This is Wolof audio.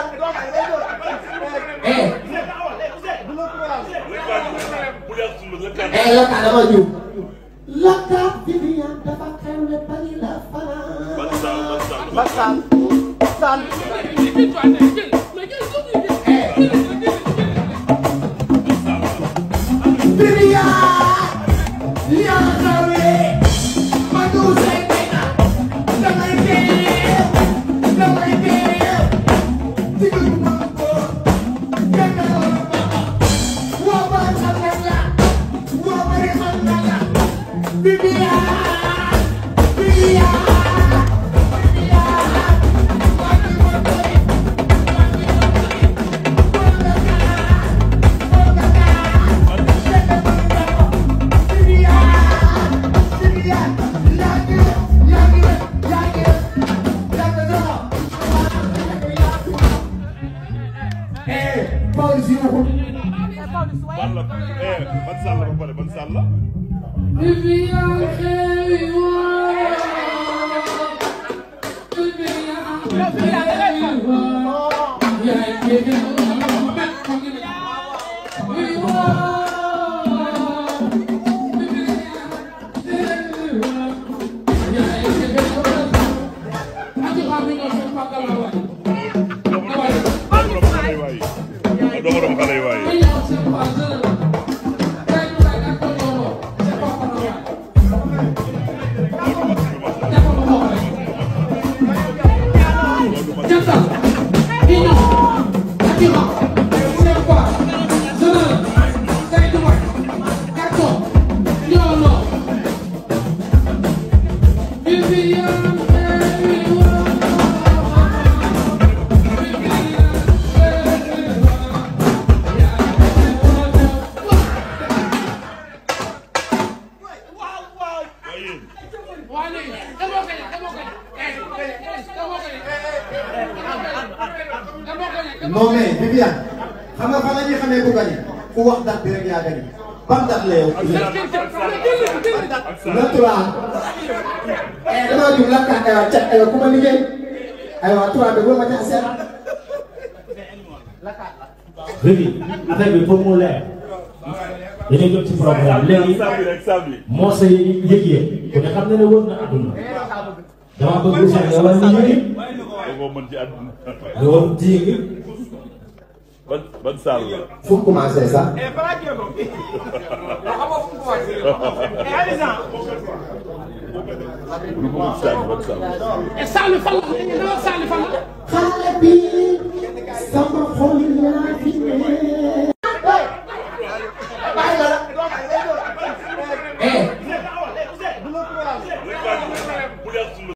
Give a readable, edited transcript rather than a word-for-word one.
Lakka dama juum. Lakka Viviane dafa xewle bari la fanaan. Bassal. non mais Viviane xam nga fan la ñuy xamee ku gagné ku wax date bi rek yaa gagné ban date la yow. le 3. damaa jug la carte aywa cat aywa ku ma liggéey aywa 3 bi boo ma jaxasee. léegi affaire bi pour mu leer dañuy jot ci programme léegi moo sa yëg-yëg ku ne xam na ne wër na àdduna dama bëgg sax nga war a liggéey nga war jiigi ban saal la. fu mu commencé sax. Sali fan la Sali fan la. xale bi sama xol yaa fi ne.